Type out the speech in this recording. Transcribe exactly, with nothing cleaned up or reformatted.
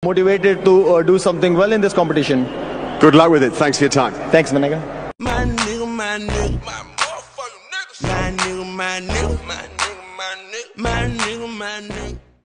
Motivated to uh, do something well in this competition. Good luck with it. Thanks for your time. Thanks, my nigga. My nigga, my nigga, my motherfucking nigga. My nigga, my nigga, my nigga, my nigga, my nigga, my nigga.